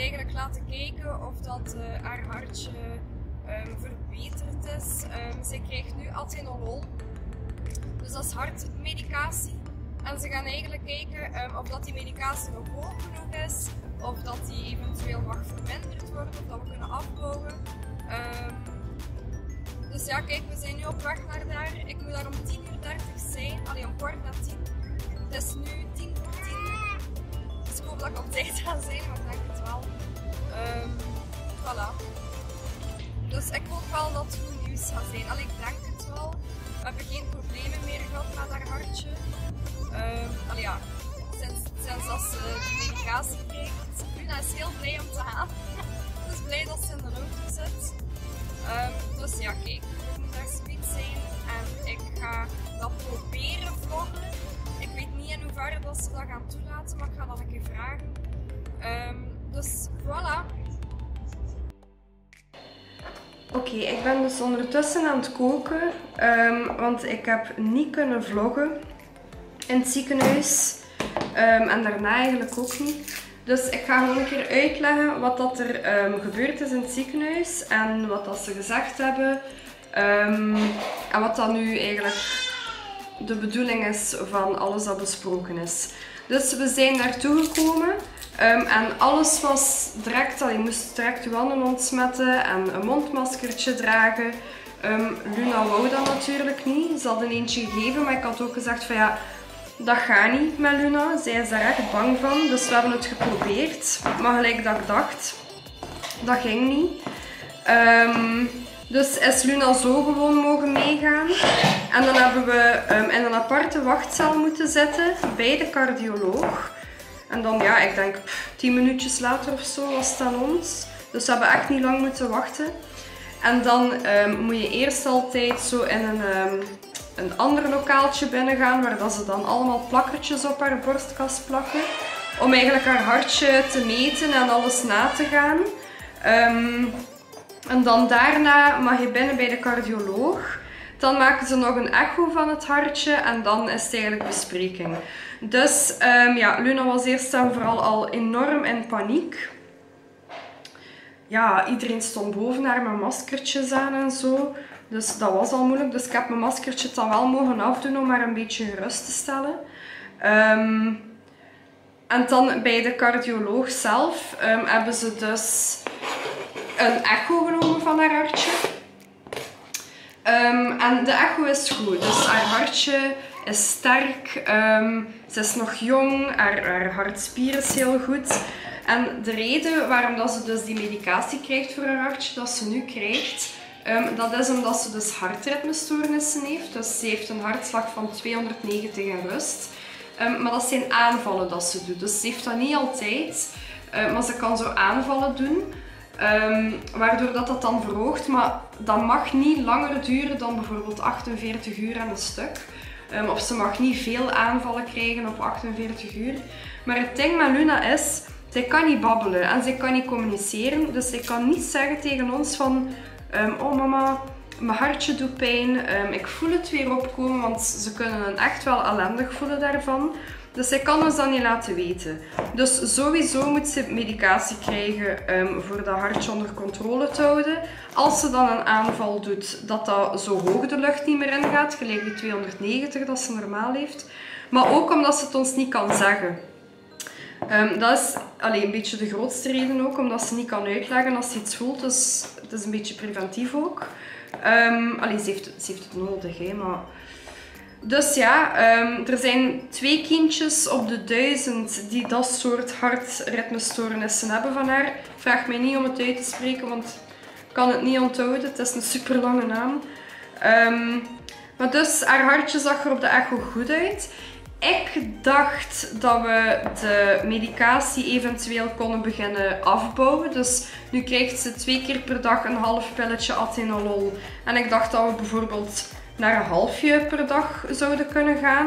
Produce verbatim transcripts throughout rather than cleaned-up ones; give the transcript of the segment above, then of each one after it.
eigenlijk laten kijken of dat uh, haar hartje um, verbeterd is. Um, zij krijgt nu atenolol, dus dat is hartmedicatie. En ze gaan eigenlijk kijken um, of dat die medicatie nog hoog genoeg is, of dat die eventueel mag verminderd worden, of dat we kunnen afbouwen. Um, dus ja, kijk, we zijn nu op weg naar daar. Ik moet daar om tien uur dertig zijn, allee, om kwart na tien. Het is nu tien voor tien. Dus ik hoop dat ik op tijd ga zijn, maar ik denk het wel. Um, voilà. Dus ik hoop wel dat het goed nieuws gaat zijn. Allee, ik denk het wel. We hebben geen problemen meer gehad met haar hartje. Um, allee, ja, sinds, sinds dat ze de medicatie krijgt. Luna is heel blij om te gaan. Ze is blij dat ze in de auto zit. Um, dus ja, kijk, we moeten daar speed zijn en ik ga dat proberen vloggen. Ik weet niet in hoeverre dat ze dat gaan toelaten, maar ik ga dat een keer vragen. Um, dus voilà. Oké, okay, ik ben dus ondertussen aan het koken, um, want ik heb niet kunnen vloggen in het ziekenhuis um, en daarna eigenlijk ook niet. Dus ik ga gewoon een keer uitleggen wat dat er um, gebeurd is in het ziekenhuis en wat dat ze gezegd hebben um, en wat dan nu eigenlijk de bedoeling is van alles dat besproken is. Dus we zijn naartoe gekomen um, en alles was direct, al je moest direct je handen ontsmetten en een mondmaskertje dragen. Um, Luna wou dat natuurlijk niet, ze had een eentje gegeven, maar ik had ook gezegd van ja, dat gaat niet met Luna, zij is daar echt bang van, dus we hebben het geprobeerd. Maar gelijk dat ik dacht, dat ging niet. Um, dus is Luna zo gewoon mogen meegaan. En dan hebben we um, in een aparte wachtzaal moeten zitten bij de cardioloog. En dan ja, ik denk pff, tien minuutjes later of zo was het aan ons. Dus we hebben echt niet lang moeten wachten. En dan um, moet je eerst altijd zo in een... Um, een ander lokaaltje binnen gaan waar dat ze dan allemaal plakkertjes op haar borstkas plakken. Om eigenlijk haar hartje te meten en alles na te gaan. Um, en dan daarna mag je binnen bij de cardioloog. Dan maken ze nog een echo van het hartje en dan is het eigenlijk bespreking. Dus um, ja, Luna was eerst en vooral al enorm in paniek. Ja, iedereen stond boven haar met maskertjes aan en zo. Dus dat was al moeilijk. Dus ik heb mijn maskertje dan wel mogen afdoen om haar een beetje gerust te stellen. Um, en dan bij de cardioloog zelf um, hebben ze dus een echo genomen van haar hartje. Um, en de echo is goed. Dus haar hartje is sterk. Um, ze is nog jong. Haar, haar hartspier is heel goed. En de reden waarom dat ze dus die medicatie krijgt voor haar hartje, dat ze nu krijgt... Um, dat is omdat ze dus hartritmestoornissen heeft. Dus ze heeft een hartslag van tweehonderdnegentig in rust. Um, maar dat zijn aanvallen dat ze doet. Dus ze heeft dat niet altijd. Uh, maar ze kan zo aanvallen doen. Um, waardoor dat, dat dan verhoogt. Maar dat mag niet langer duren dan bijvoorbeeld achtenveertig uur aan een stuk. Um, of ze mag niet veel aanvallen krijgen op achtenveertig uur. Maar het ding met Luna is, zij kan niet babbelen en zij kan niet communiceren. Dus zij kan niet zeggen tegen ons van... Um, oh mama, mijn hartje doet pijn, um, ik voel het weer opkomen, want ze kunnen het echt wel ellendig voelen daarvan. Dus zij kan ons dat niet laten weten. Dus sowieso moet ze medicatie krijgen um, voor dat hartje onder controle te houden. Als ze dan een aanval doet, dat dat zo hoog de lucht niet meer ingaat, gelijk die tweehonderdnegentig dat ze normaal heeft. Maar ook omdat ze het ons niet kan zeggen. Um, dat is allee, een beetje de grootste reden ook, omdat ze niet kan uitleggen als ze iets voelt. Dus het is een beetje preventief ook. Um, allee, ze, heeft, ze heeft het nodig, hè, maar... Dus ja, um, er zijn twee kindjes op de duizend die dat soort hartritmestoornissen hebben van haar. Vraag mij niet om het uit te spreken, want ik kan het niet onthouden. Het is een super lange naam. Um, maar dus, haar hartje zag er op de echo goed uit. Ik dacht dat we de medicatie eventueel konden beginnen afbouwen. Dus nu krijgt ze twee keer per dag een half pilletje atenolol. En ik dacht dat we bijvoorbeeld naar een halfje per dag zouden kunnen gaan.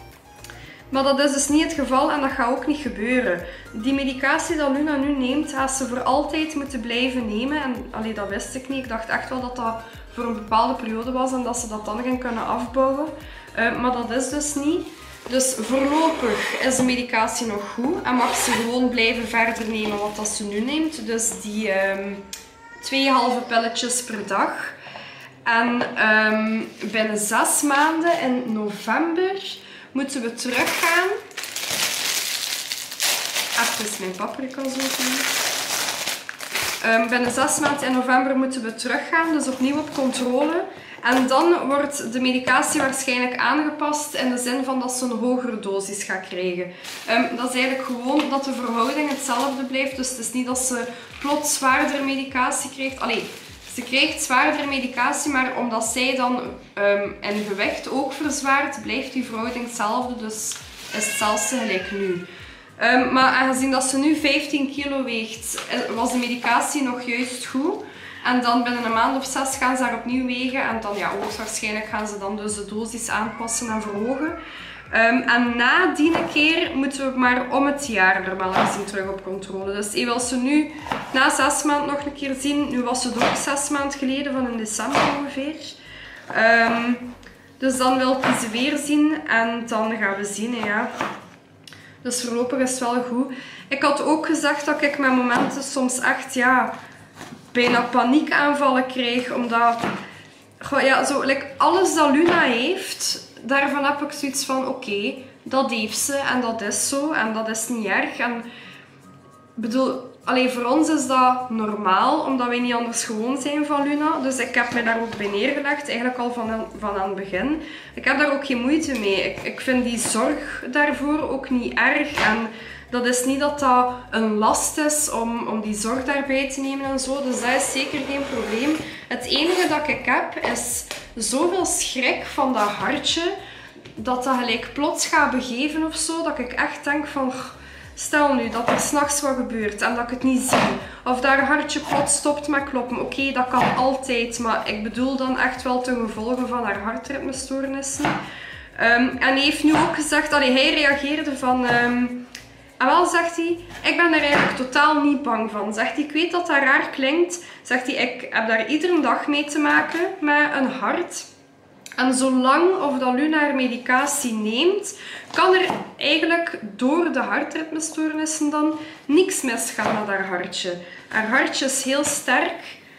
Maar dat is dus niet het geval en dat gaat ook niet gebeuren. Die medicatie dat Luna nu neemt, gaat ze voor altijd moeten blijven nemen. En allee, dat wist ik niet. Ik dacht echt wel dat dat voor een bepaalde periode was en dat ze dat dan ging kunnen afbouwen. Uh, maar dat is dus niet. Dus voorlopig is de medicatie nog goed en mag ze gewoon blijven verder nemen wat dat ze nu neemt. Dus die um, twee halve pilletjes per dag. En um, binnen zes maanden in november moeten we teruggaan. Even mijn paprika zo doen. Um, binnen zes maanden in november moeten we teruggaan, dus opnieuw op controle. En dan wordt de medicatie waarschijnlijk aangepast in de zin van dat ze een hogere dosis gaat krijgen. Um, dat is eigenlijk gewoon dat de verhouding hetzelfde blijft. Dus het is niet dat ze plots zwaardere medicatie krijgt. Allee, ze krijgt zwaardere medicatie, maar omdat zij dan um, in gewicht ook verzwaart, blijft die verhouding hetzelfde. Dus is het zelfs gelijk nu. Um, maar aangezien dat ze nu vijftien kilo weegt, was de medicatie nog juist goed. En dan binnen een maand of zes gaan ze haar opnieuw wegen. En dan, ja, hoogstwaarschijnlijk gaan ze dan dus de dosis aanpassen en verhogen. Um, en na die keer moeten we maar om het jaar normaal gezien terug op controle. Dus even als ze nu na zes maanden nog een keer zien. Nu was het ook zes maanden geleden, van in december ongeveer. Um, dus dan wil ik ze weer zien. En dan gaan we zien, ja. Dus voorlopig is het wel goed. Ik had ook gezegd dat ik met momenten soms echt, ja, bijna paniekaanvallen krijg. Omdat, goh, ja, zo, like, alles dat Luna heeft, daarvan heb ik zoiets van, oké, okay, dat heeft ze en dat is zo en dat is niet erg. En, bedoel, allee, voor ons is dat normaal, omdat wij niet anders gewoon zijn van Luna. Dus ik heb mij daar ook bij neergelegd, eigenlijk al van, van aan het begin. Ik heb daar ook geen moeite mee. Ik, ik vind die zorg daarvoor ook niet erg. En dat is niet dat dat een last is om, om die zorg daarbij te nemen en zo. Dus dat is zeker geen probleem. Het enige dat ik heb is zoveel schrik van dat hartje, dat dat gelijk plots gaat begeven of zo. Dat ik echt denk van, stel nu dat er 's nachts wat gebeurt en dat ik het niet zie. Of dat haar hartje plots stopt met kloppen. Oké, okay, dat kan altijd. Maar ik bedoel dan echt wel ten gevolge van haar hartritmestoornissen. Um, en hij heeft nu ook gezegd, allee, hij reageerde van... Um, en wel, zegt hij, ik ben er eigenlijk totaal niet bang van. Zegt hij, ik weet dat dat raar klinkt. Zegt hij, ik heb daar iedere dag mee te maken met een hart. En zolang of dat Luna haar medicatie neemt, kan er eigenlijk door de hartritmestoornissen dan niks misgaan met haar hartje. Haar hartje is heel sterk.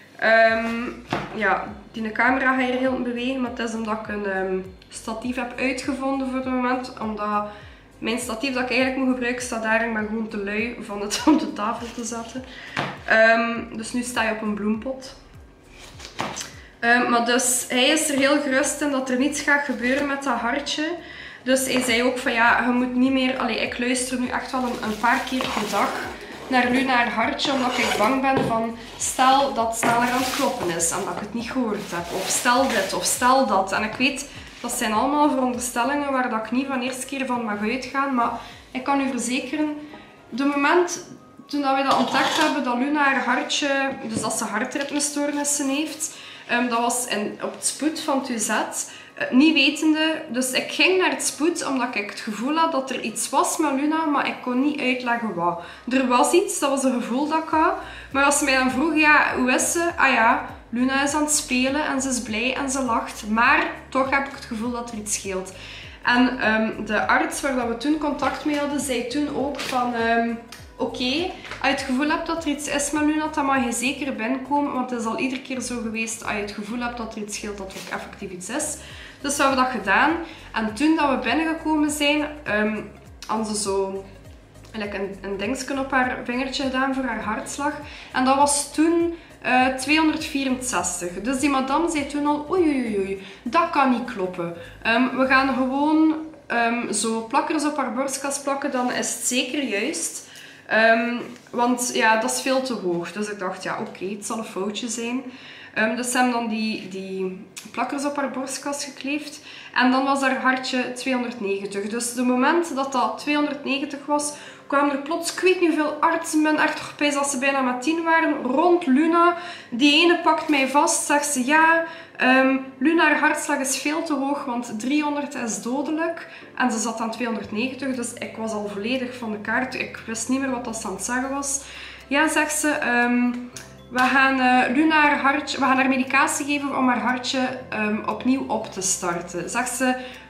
Um, ja, die camera ga je hier heel bewegen, maar het is omdat ik een um, statief heb uitgevonden voor het moment. Omdat mijn statief dat ik eigenlijk moet gebruiken staat daar, en ik ben gewoon te lui van het op de tafel te zetten. Um, dus nu sta je op een bloempot. Um, maar dus hij is er heel gerust in dat er niets gaat gebeuren met dat hartje. Dus hij zei ook van ja, je moet niet meer... Allee, ik luister nu echt wel een, een paar keer per dag naar Luna haar hartje, omdat ik bang ben van stel dat het sneller aan het kloppen is en dat ik het niet gehoord heb. Of stel dit, of stel dat. En ik weet, dat zijn allemaal veronderstellingen waar dat ik niet van de eerste keer van mag uitgaan. Maar ik kan u verzekeren, de moment toen dat we dat ontdekt hebben, dat Luna haar hartje, dus dat ze hartritmestoornissen heeft, um, dat was in, op het spoed van het U Z. Uh, niet wetende, dus ik ging naar het spoed omdat ik het gevoel had dat er iets was met Luna, maar ik kon niet uitleggen wat. Er was iets, dat was een gevoel dat ik had. Maar als ze mij dan vroeg, ja, hoe is ze? Ah ja, Luna is aan het spelen en ze is blij en ze lacht. Maar toch heb ik het gevoel dat er iets scheelt. En um, de arts waar dat we toen contact mee hadden, zei toen ook van... Um, Oké, okay, als je het gevoel hebt dat er iets is met Luna, dan mag je zeker binnenkomen. Want het is al iedere keer zo geweest, als je het gevoel hebt dat er iets scheelt, dat er ook effectief iets is. Dus we hebben dat gedaan. En toen dat we binnengekomen zijn, um, hadden ze zo like een, een dingetje op haar vingertje gedaan voor haar hartslag. En dat was toen uh, tweehonderdvierenzestig. Dus die madame zei toen al, oei oei oei, dat kan niet kloppen. Um, we gaan gewoon um, zo plakkers op haar borstkas plakken, dan is het zeker juist. Um, want ja, dat is veel te hoog. Dus ik dacht, ja oké, okay, het zal een foutje zijn. Um, dus ze hebben dan die, die plakkers op haar borstkas gekleefd. En dan was haar hartje tweehonderdnegentig. Dus de moment dat dat tweehonderdnegentig was, kwamen er plots, ik weet niet hoeveel artsen, men echt toch bij dat ze bijna met tien waren, rond Luna. Die ene pakt mij vast, zegt ze, ja, um, Luna haar hartslag is veel te hoog, want driehonderd is dodelijk. En ze zat aan tweehonderdnegentig, dus ik was al volledig van de kaart. Ik wist niet meer wat dat aan het zeggen was. Ja, zegt ze, um, we gaan uh, Luna haar hartje, we gaan haar medicatie geven om haar hartje um, opnieuw op te starten. Zegt ze,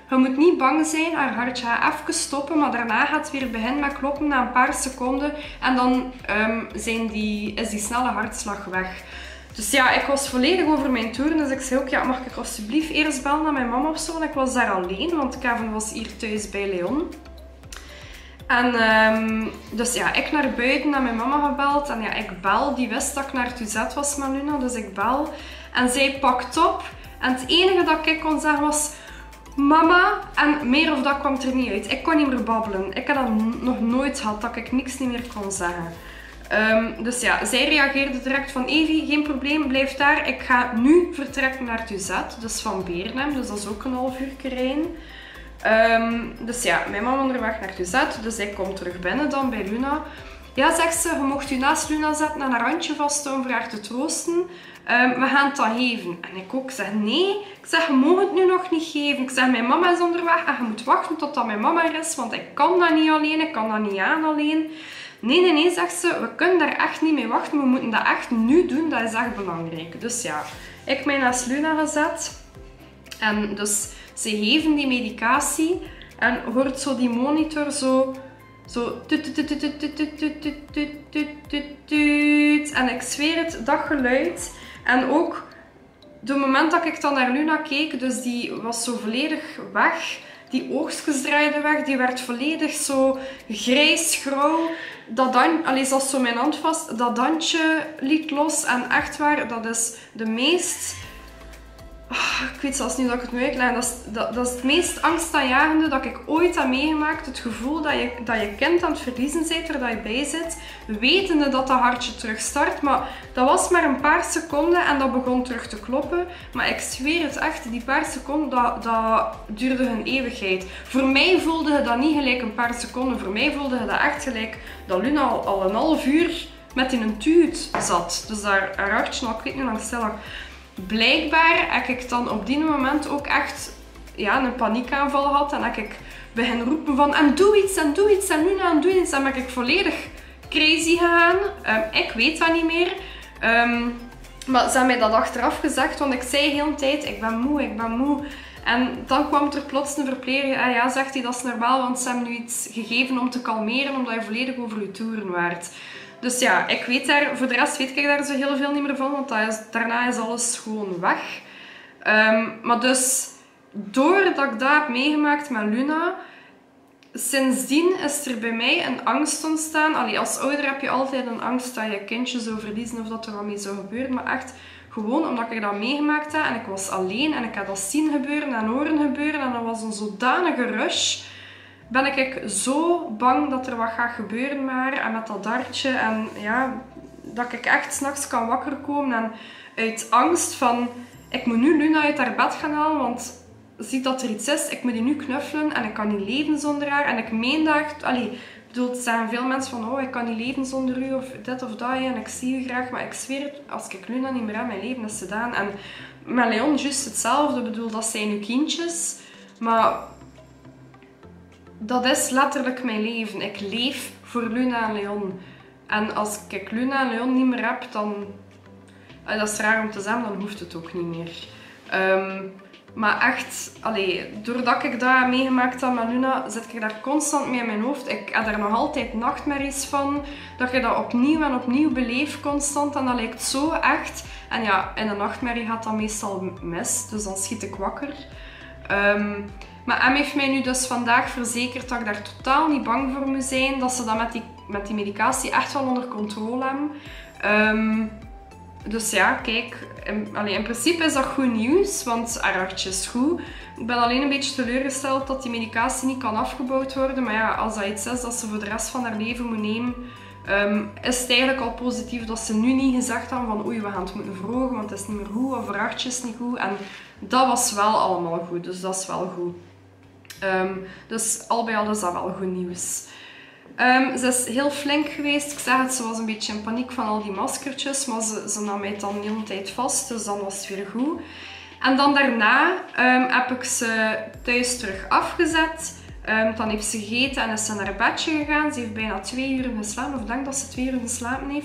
Je moet niet bang zijn, haar hartje gaat even stoppen, maar daarna gaat het weer beginnen met kloppen na een paar seconden. En dan um, zijn die, is die snelle hartslag weg. Dus ja, ik was volledig over mijn toeren. Dus ik zei ook, ja, mag ik alsjeblieft eerst bellen naar mijn mama of zo? En ik was daar alleen, want Kevin was hier thuis bij Leon. En um, dus ja, ik naar buiten naar mijn mama gebeld. En ja, ik bel. Die wist dat ik naar het U Z was met Luna, dus ik bel. En zij pakt op. En het enige dat ik kon zeggen was... Mama, en meer of dat kwam er niet uit. Ik kon niet meer babbelen. Ik had dat nog nooit gehad, dat ik niks niet meer kon zeggen. Um, dus ja, zij reageerde direct van Evie, geen probleem, blijf daar. Ik ga nu vertrekken naar het U Z, dus van Beernem. Dus dat is ook een half uur rijden. Um, dus ja, mijn mama onderweg naar het U Z, dus ik kom terug binnen dan bij Luna. Ja, zegt ze, je mocht je naast Luna zetten en haar handje vasthouden voor haar te troosten. Um, we gaan het dan geven. En ik ook zeg, nee, ik zeg, je mag het nu nog niet geven. Ik zeg, mijn mama is onderweg en je moet wachten totdat mijn mama er is, want ik kan dat niet alleen, ik kan dat niet aan alleen. Nee, nee, nee, zegt ze, we kunnen daar echt niet mee wachten, we moeten dat echt nu doen, dat is echt belangrijk. Dus ja, ik mij naast Luna gezet. En dus ze geven die medicatie en hoort zo die monitor zo... Zo... En ik zweer het, dat geluid. En ook, het moment dat ik dan naar Luna keek, dus die was zo volledig weg. Die oogstjes draaiden weg, die werd volledig zo grijs-grauw. Dat dan, allee, ze had zo mijn hand vast, dat dansje liet los. En echt waar, dat is de meest... Oh, ik weet zelfs niet dat ik het moet uitleggen. Dat is, dat, dat is het meest angstaanjagende dat ik ooit heb meegemaakt. Het gevoel dat je, dat je kind aan het verliezen bent, er dat je bij zit. Wetende dat dat hartje terug start. Maar dat was maar een paar seconden en dat begon terug te kloppen. Maar ik zweer het echt, die paar seconden, dat, dat duurde een eeuwigheid. Voor mij voelde het dat niet gelijk een paar seconden. Voor mij voelde het dat echt gelijk dat Luna al, al een half uur met in een tuut zat. Dus daar, haar hartje al, ik weet niet hoe lang stil lag. Blijkbaar heb ik dan op die moment ook echt ja, een paniekaanval gehad. En heb ik begin roepen van en doe iets, en doe iets, en Luna, en doe iets. En ben ik volledig crazy gegaan. Um, ik weet dat niet meer. Um, maar ze hebben mij dat achteraf gezegd, want ik zei heel de tijd, ik ben moe, ik ben moe. En dan kwam er plots een verpleger. En ja, zegt hij, dat is normaal, want ze hebben nu iets gegeven om te kalmeren, omdat je volledig over je toeren waart. Dus ja, ik weet daar, voor de rest weet ik daar zo heel veel niet meer van, want dat is, daarna is alles gewoon weg. Um, maar dus, doordat ik dat heb meegemaakt met Luna, sindsdien is er bij mij een angst ontstaan. Allee, als ouder heb je altijd een angst dat je kindje zou verliezen of dat er wat mee zou gebeuren. Maar echt gewoon omdat ik dat meegemaakt heb en ik was alleen en ik had dat zien gebeuren en horen gebeuren. En dat was een zodanige rush. Ben ik zo bang dat er wat gaat gebeuren maar en met dat dartje. En ja, dat ik echt 's nachts kan wakker komen en uit angst van ik moet nu Luna uit haar bed gaan halen, want ziet dat er iets is, ik moet die nu knuffelen en ik kan niet leven zonder haar. En ik meen dat echt, allee, ik bedoel, er zijn veel mensen van oh, ik kan niet leven zonder u of dit of dat en ik zie u graag. Maar ik zweer het, als ik Luna niet meer heb, mijn leven is gedaan. En met Leon juist hetzelfde, ik bedoel, dat zijn uw kindjes. Maar dat is letterlijk mijn leven. Ik leef voor Luna en Leon. En als ik Luna en Leon niet meer heb, dan... Dat is raar om te zeggen, dan hoeft het ook niet meer. Um, maar echt, allee, doordat ik dat heb meegemaakt heb met Luna, zit ik daar constant mee in mijn hoofd. Ik heb daar nog altijd nachtmerries van. Dat je dat opnieuw en opnieuw beleeft constant. En dat lijkt zo echt. En ja, in een nachtmerrie gaat dat meestal mis. Dus dan schiet ik wakker. Um, Maar M heeft mij nu dus vandaag verzekerd dat ik daar totaal niet bang voor moet zijn. Dat ze dat met die, met die medicatie echt wel onder controle hebben. Um, dus ja, kijk. In, allee, in principe is dat goed nieuws, want haar hartje is goed. Ik ben alleen een beetje teleurgesteld dat die medicatie niet kan afgebouwd worden. Maar ja, als dat iets is dat ze voor de rest van haar leven moet nemen, um, is het eigenlijk al positief dat ze nu niet gezegd hebben van oei, we gaan het moeten verhogen, want het is niet meer goed of haar hartje is niet goed. En dat was wel allemaal goed, dus dat is wel goed. Um, dus al bij al is dat wel goed nieuws. Um, ze is heel flink geweest. Ik zeg het, ze was een beetje in paniek van al die maskertjes. Maar ze, ze nam mij dan de hele tijd vast. Dus dan was het weer goed. En dan daarna um, heb ik ze thuis terug afgezet. Um, dan heeft ze gegeten en is ze naar bedje gegaan. Ze heeft bijna twee uur geslapen. Of ik denk dat ze twee uur geslapen heeft.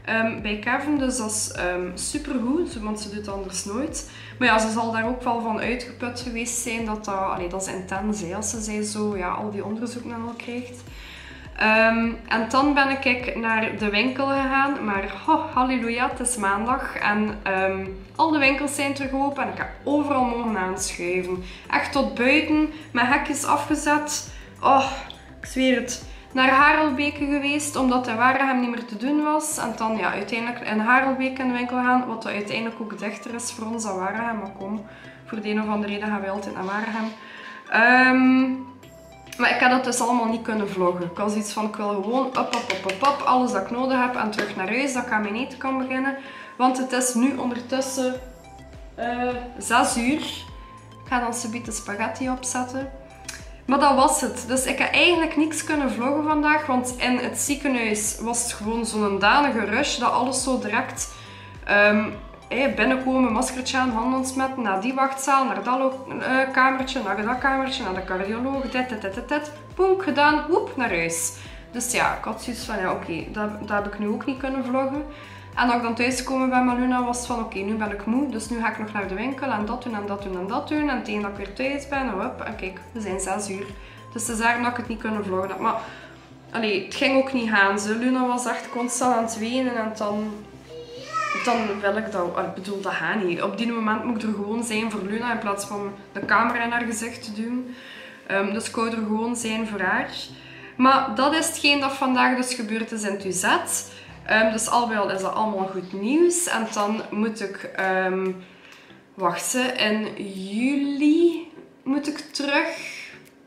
um, bij Kevin. Dus dat is um, supergoed, want ze doet anders nooit. Maar ja, ze zal daar ook wel van uitgeput geweest zijn. Dat, dat, allee, dat is intens, hè, als ze zij zo ja, al die onderzoeken al krijgt. Um, en dan ben ik naar de winkel gegaan, maar oh, halleluja, het is maandag en um, al de winkels zijn terug open en ik heb overal mogen aanschuiven. Echt tot buiten, met hekjes afgezet. Oh, ik zweer het. Naar Harelbeke geweest, omdat in Waregem niet meer te doen was. En dan ja, uiteindelijk in Harelbeke in de winkel gaan, wat uiteindelijk ook dichter is voor ons dan Waregem. Maar kom, voor de een of andere reden gaan wij altijd naar Waregem. Um, Maar ik heb dat dus allemaal niet kunnen vloggen. Ik was iets van, ik wil gewoon op, op, op, op, op, alles dat ik nodig heb en terug naar huis, dat ik aan mijn eten kan beginnen. Want het is nu ondertussen uh, zes uur. Ik ga dan zometeen de spaghetti opzetten. Maar dat was het. Dus ik heb eigenlijk niks kunnen vloggen vandaag, want in het ziekenhuis was het gewoon zo'n danige rush dat alles zo direct... Um, Hey, binnenkomen, maskertje aan, handen ontsmetten, naar die wachtzaal, naar dat uh, kamertje, naar dat kamertje, naar de cardioloog, dit, dit, dit, dit, dit. Boem, gedaan, woep, naar huis. Dus ja, ik had zoiets van, ja oké, okay, dat, dat heb ik nu ook niet kunnen vloggen. En als ik dan thuisgekomen ben met Luna, was het van, oké, okay, nu ben ik moe, dus nu ga ik nog naar de winkel en dat doen en dat doen en dat doen. En tegen dat ik weer thuis ben, en hup, en kijk, we zijn zes uur. Dus het is daarom dat ik het niet kunnen vloggen heb. Maar, allee, het ging ook niet gaan. Zo. Luna was echt constant aan het wenen en dan... Dan wil ik dat, ik bedoel, dat gaat niet. Op die moment moet ik er gewoon zijn voor Luna in plaats van de camera in haar gezicht te doen. Um, dus ik wou er gewoon zijn voor haar. Maar dat is hetgeen dat vandaag dus gebeurd is in het U Z. Um, dus al bij al is dat allemaal goed nieuws. En dan moet ik, um, wachten, in juli moet ik terug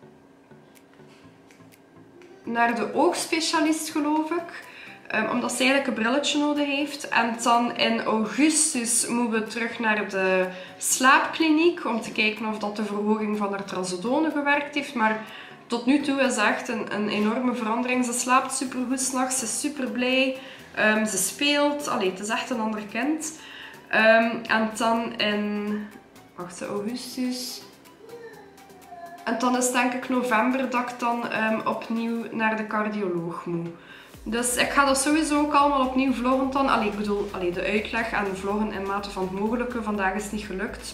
naar de oogspecialist, geloof ik. Um, omdat ze eigenlijk een brilletje nodig heeft. En dan in augustus moeten we terug naar de slaapkliniek. Om te kijken of dat de verhoging van haar trazodone gewerkt heeft. Maar tot nu toe is het echt een, een enorme verandering. Ze slaapt supergoed s'nachts. Ze is super blij. Um, ze speelt. Allee, het is echt een ander kind. Um, en dan in wacht, augustus. En dan is denk ik november dat ik dan um, opnieuw naar de cardioloog moet. Dus ik ga dat sowieso ook allemaal opnieuw vloggen dan. Allee, ik bedoel, allee, de uitleg en vloggen in mate van het mogelijke. Vandaag is het niet gelukt.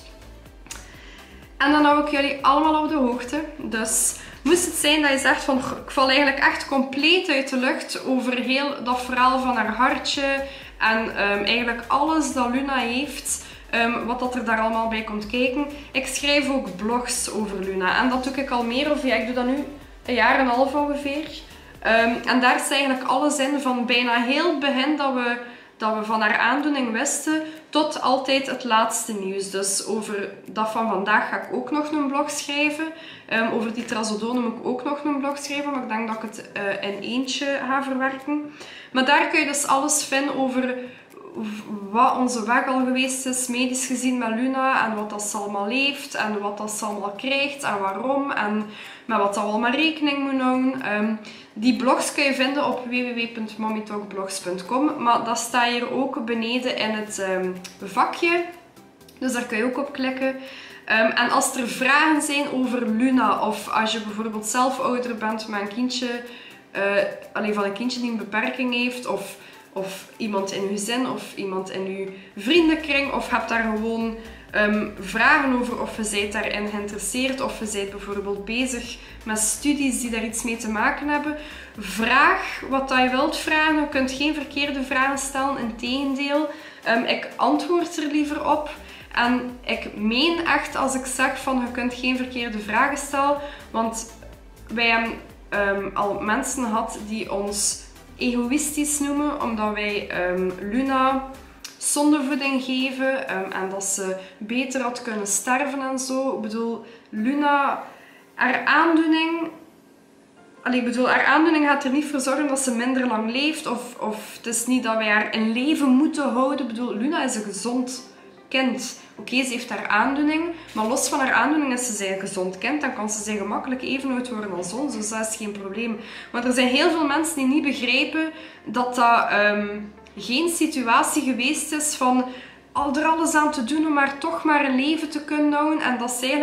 En dan hou ik jullie allemaal op de hoogte. Dus moest het zijn dat je zegt van, ik val eigenlijk echt compleet uit de lucht over heel dat verhaal van haar hartje. En um, eigenlijk alles dat Luna heeft. Um, wat dat er daar allemaal bij komt kijken. Ik schrijf ook blogs over Luna. En dat doe ik al meer, of ja, ik doe dat nu een jaar en een half ongeveer. Um, en daar is eigenlijk alles in, van bijna heel het begin dat we, dat we van haar aandoening wisten, tot altijd het laatste nieuws. Dus over dat van vandaag ga ik ook nog een blog schrijven. Um, over die trazodone moet ik ook nog een blog schrijven, maar ik denk dat ik het uh, in eentje ga verwerken. Maar daar kun je dus alles vinden over wat onze weg al geweest is, medisch gezien met Luna, en wat dat ze allemaal heeft, en wat dat ze allemaal krijgt, en waarom, en met wat dat we allemaal rekening moeten houden. Um, die blogs kun je vinden op w w w punt mommytalkblogs punt com, maar dat staat hier ook beneden in het um, vakje, dus daar kun je ook op klikken. Um, en als er vragen zijn over Luna, of als je bijvoorbeeld zelf ouder bent met een kindje, uh, alleen van een kindje die een beperking heeft, of Of iemand in uw gezin, of iemand in uw vriendenkring, of hebt daar gewoon um, vragen over, of je bent daarin geïnteresseerd, of je bent bijvoorbeeld bezig met studies die daar iets mee te maken hebben. Vraag wat je wilt vragen. Je kunt geen verkeerde vragen stellen, integendeel. Um, ik antwoord er liever op. En ik meen echt als ik zeg van je kunt geen verkeerde vragen stellen, want wij hebben um, al mensen gehad die ons egoïstisch noemen, omdat wij um, Luna zondevoeding geven um, en dat ze beter had kunnen sterven en zo. Ik bedoel, Luna, haar aandoening, allee, ik bedoel, haar aandoening gaat er niet voor zorgen dat ze minder lang leeft, of, of het is niet dat wij haar in leven moeten houden. Ik bedoel, Luna is een gezond kind. Oké, okay, ze heeft haar aandoening, maar los van haar aandoening is ze een gezond kind. Dan kan ze zijn gemakkelijk even oud worden als ons, dus dat is geen probleem. Maar er zijn heel veel mensen die niet begrijpen dat dat um, geen situatie geweest is van al er alles aan te doen om maar toch maar een leven te kunnen houden. En dat ze eigenlijk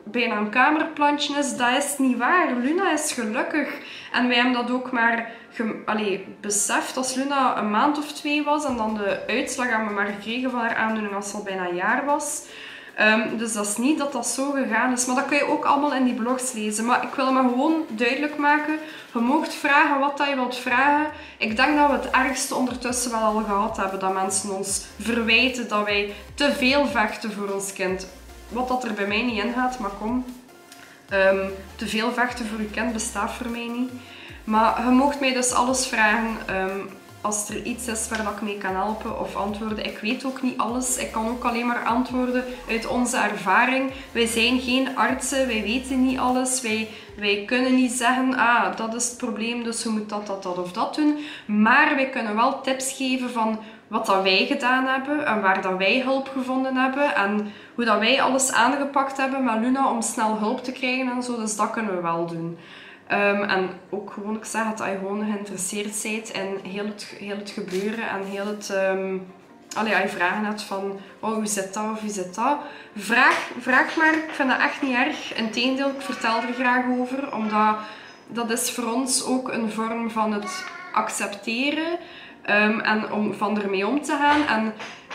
bijna een kamerplantje is, dat is niet waar. Luna is gelukkig. En wij hebben dat ook maar allee, beseft als Luna een maand of twee was. En dan de uitslag hebben we maar gekregen van haar aandoening als ze al bijna een jaar was. Um, dus dat is niet dat dat zo gegaan is. Maar dat kun je ook allemaal in die blogs lezen. Maar ik wil maar gewoon duidelijk maken. Je moogt vragen wat dat je wilt vragen. Ik denk dat we het ergste ondertussen wel al gehad hebben. Dat mensen ons verwijten dat wij te veel vechten voor ons kind. Wat dat er bij mij niet in gaat, maar kom. Um, te veel vechten voor je kind bestaat voor mij niet. Maar je moogt mij dus alles vragen. Um, Als er iets is waar ik mee kan helpen of antwoorden. Ik weet ook niet alles. Ik kan ook alleen maar antwoorden uit onze ervaring. Wij zijn geen artsen. Wij weten niet alles. Wij, wij kunnen niet zeggen, ah, dat is het probleem, dus je moet dat, dat, dat of dat doen. Maar wij kunnen wel tips geven van wat dat wij gedaan hebben en waar dat wij hulp gevonden hebben. En hoe dat wij alles aangepakt hebben met Luna om snel hulp te krijgen en zo. Dus dat kunnen we wel doen. Um, en ook gewoon, ik zeg het, dat je gewoon geïnteresseerd bent in heel het, heel het gebeuren en heel het... Um, allee, als je vragen hebt van, oh, hoe zit dat of hoe zit dat? Vraag, vraag maar, ik vind dat echt niet erg. Integendeel, ik vertel er graag over, omdat dat is voor ons ook een vorm van het accepteren um, en om van ermee om te gaan. En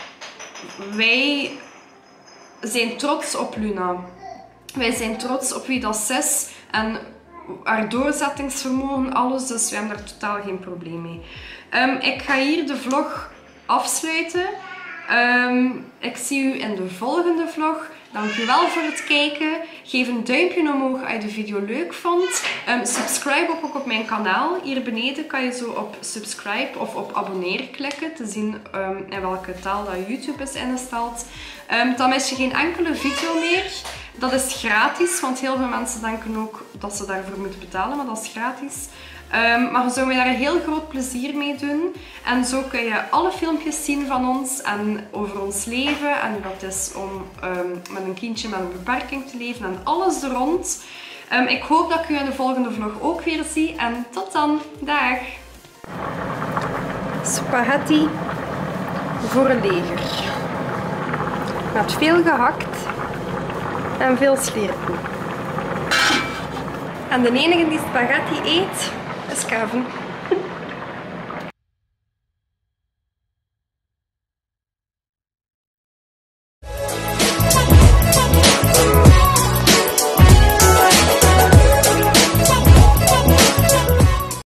wij zijn trots op Luna. Wij zijn trots op wie dat is en haar doorzettingsvermogen, alles, dus we hebben daar totaal geen probleem mee. Um, ik ga hier de vlog afsluiten. Um, ik zie u in de volgende vlog. Dankjewel voor het kijken. Geef een duimpje omhoog als je de video leuk vond. Um, subscribe ook, ook op mijn kanaal. Hier beneden kan je zo op subscribe of op abonneren klikken. Te zien um, in welke taal dat YouTube is ingesteld. Um, dan mis je geen enkele video meer. Dat is gratis, want heel veel mensen denken ook dat ze daarvoor moeten betalen, maar dat is gratis. Um, maar je zou mij daar een heel groot plezier mee doen. En zo kun je alle filmpjes zien van ons en over ons leven en hoe dat is om um, met een kindje met een beperking te leven en alles er rond. Um, ik hoop dat ik u in de volgende vlog ook weer zie en tot dan. Dag! Spaghetti voor een leger. Met veel gehakt en veel slierpen. En de enige die spaghetti eet is Kevin.